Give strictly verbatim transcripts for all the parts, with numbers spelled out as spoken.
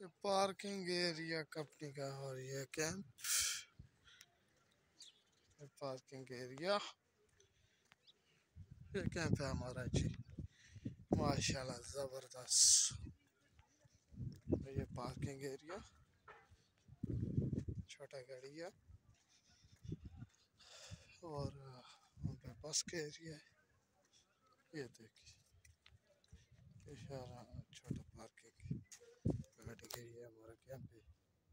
ये parking area company का और ये कैंप पार्किंग एरिया ये कैंप है हमारा जी। माशाल्लाह ज़बरदस्त। ये पार्किंग एरिया छोटा गाड़िया और वहाँ पे बस के एरिया है। ये देखिए इशारा छोटा पार्किंग गाड़ी के लिए हमारा कैंप है।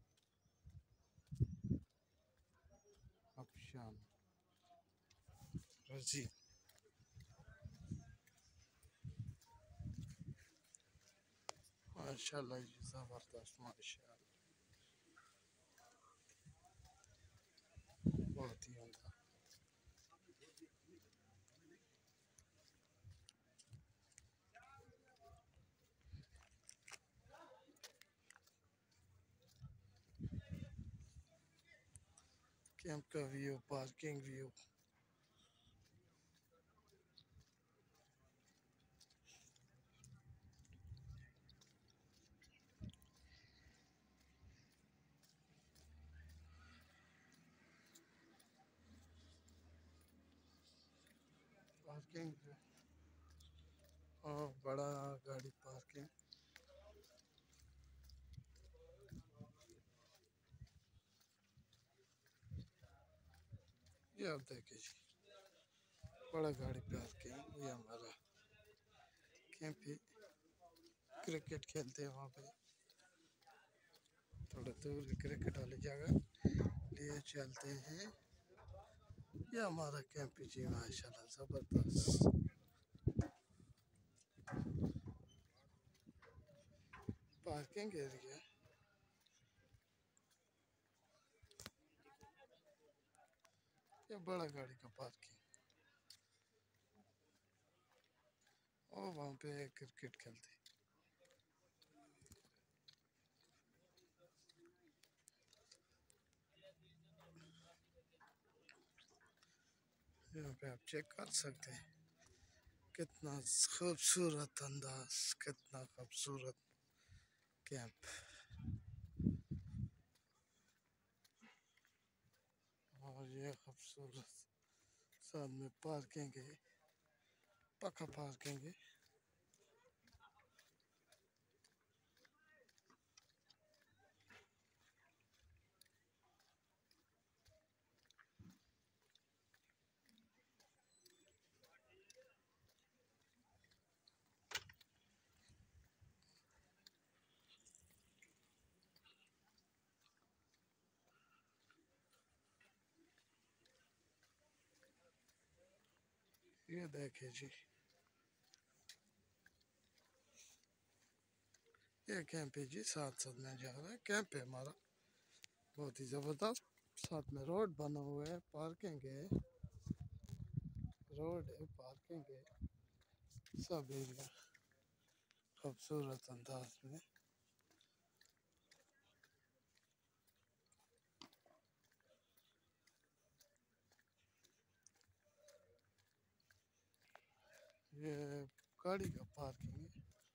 अब शाम रजी माशाल्लाह जी ज़बरदस्त माशाल्लाह बहुत ही उम्दा। कैंप का व्यू पार्किंग व्यू पार्किंग और बड़ा गाड़ी पार्किंग। ये आप देखिए जी बड़ा गाड़ी पार्किंग। ये हमारा कैंप है। क्रिकेट खेलते हैं वहाँ पे थोड़ा दूर क्रिकेट वाली जगह लिए चलते हैं। ये हमारा कैंप है जी माशाल्लाह ज़बरदस्त। पार्किंग एरिया ये बड़ा गाड़ी का पार्किंग और वहाँ पे क्रिकेट खेलते। यहाँ पे आप चेक कर सकते हैं कितना खूबसूरत अंदाज कितना खूबसूरत कैंप और ये खूबसूरत साथ में पार्किंग है पक्का पार्किंग है। ये देखिए जी ये कैंप है जी साथ साथ में जा रहा है कैंप है हमारा बहुत ही ज़बरदस्त। साथ में रोड बना हुआ है पार्किंग है रोड है पार्किंग है सब एरिया खूबसूरत अंदाज में। ये गाड़ी का पार्किंग है।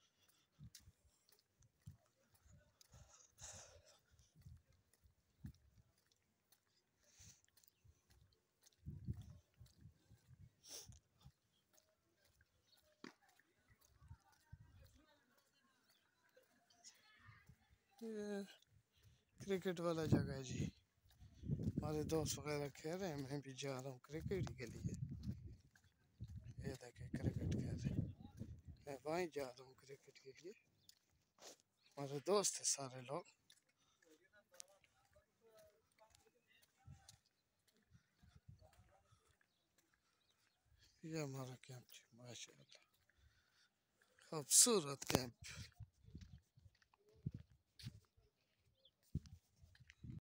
ये क्रिकेट वाला जगह है जी। हमारे दोस्त वगैरह खेल रहे हैं मैं भी जा रहा हूँ क्रिकेट के लिए। ये देखिए क्रिकेट खेल रहे हैं मैं वहीं जा रहा हूँ क्रिकेट के लिए। हमारे दोस्त है सारे लोग। ये हमारा कैंप जी माशाल्लाह खूबसूरत कैंप।